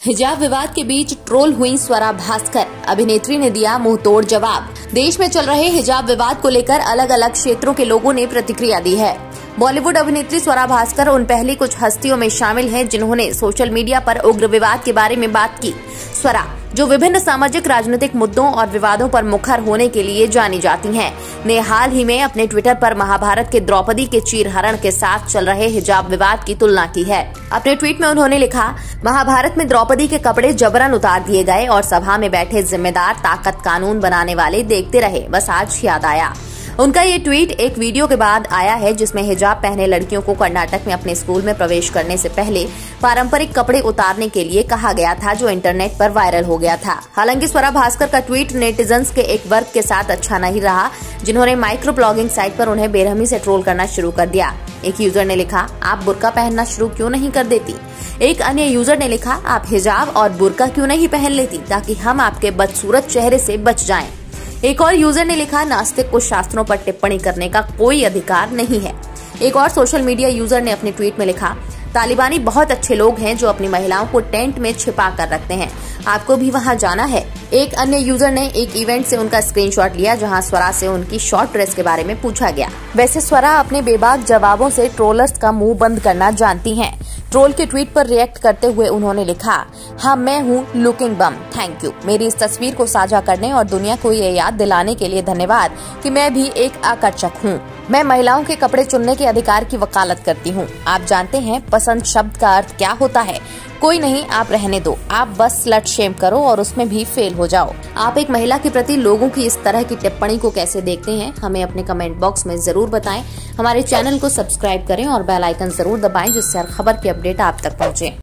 हिजाब विवाद के बीच ट्रोल हुई स्वरा भास्कर। अभिनेत्री ने दिया मुंहतोड़ जवाब। देश में चल रहे हिजाब विवाद को लेकर अलग अलग क्षेत्रों के लोगों ने प्रतिक्रिया दी है। बॉलीवुड अभिनेत्री स्वरा भास्कर उन पहली कुछ हस्तियों में शामिल हैं जिन्होंने सोशल मीडिया पर उग्र विवाद के बारे में बात की। स्वरा, जो विभिन्न सामाजिक राजनीतिक मुद्दों और विवादों पर मुखर होने के लिए जानी जाती हैं, ने हाल ही में अपने ट्विटर पर महाभारत के द्रौपदी के चीरहरण के साथ चल रहे हिजाब विवाद की तुलना की है। अपने ट्वीट में उन्होंने लिखा, महाभारत में द्रौपदी के कपड़े जबरन उतार दिए गए और सभा में बैठे जिम्मेदार ताकत कानून बनाने वाले देखते रहे, बस आज याद आया। उनका ये ट्वीट एक वीडियो के बाद आया है जिसमें हिजाब पहने लड़कियों को कर्नाटक में अपने स्कूल में प्रवेश करने से पहले पारंपरिक कपड़े उतारने के लिए कहा गया था, जो इंटरनेट पर वायरल हो गया था। हालांकि स्वरा भास्कर का ट्वीट नेटिजन्स के एक वर्ग के साथ अच्छा नहीं रहा, जिन्होंने माइक्रो ब्लॉगिंग साइट पर उन्हें बेरहमी से ट्रोल करना शुरू कर दिया। एक यूजर ने लिखा, आप बुर्का पहनना शुरू क्यों नहीं कर देती। एक अन्य यूजर ने लिखा, आप हिजाब और बुर्का क्यों नहीं पहन लेती ताकि हम आपके बदसूरत चेहरे से बच जाएं। एक और यूजर ने लिखा, नास्तिक को शास्त्रों पर टिप्पणी करने का कोई अधिकार नहीं है। एक और सोशल मीडिया यूजर ने अपने ट्वीट में लिखा, तालिबानी बहुत अच्छे लोग हैं जो अपनी महिलाओं को टेंट में छिपा कर रखते हैं, आपको भी वहां जाना है। एक अन्य यूजर ने एक इवेंट से उनका स्क्रीनशॉट लिया जहां स्वरा से उनकी शॉर्ट ड्रेस के बारे में पूछा गया। वैसे स्वरा अपने बेबाक जवाबों से ट्रोलर्स का मुंह बंद करना जानती हैं। ट्रोल के ट्वीट पर रिएक्ट करते हुए उन्होंने लिखा, हाँ मैं हूँ लुकिंग बम, थैंक यू। मेरी इस तस्वीर को साझा करने और दुनिया को ये याद दिलाने के लिए धन्यवाद कि मैं भी एक आकर्षक हूँ। मैं महिलाओं के कपड़े चुनने के अधिकार की वकालत करती हूँ। आप जानते हैं पसंद शब्द का अर्थ क्या होता है। कोई नहीं, आप रहने दो, आप बस स्लट शेम करो और उसमें भी फेल हो जाओ। आप एक महिला के प्रति लोगों की इस तरह की टिप्पणी को कैसे देखते हैं, हमें अपने कमेंट बॉक्स में जरूर बताएं। हमारे चैनल को सब्सक्राइब करें और बेल आइकन जरूर दबाएं जिससे हर खबर की अपडेट आप तक पहुंचे।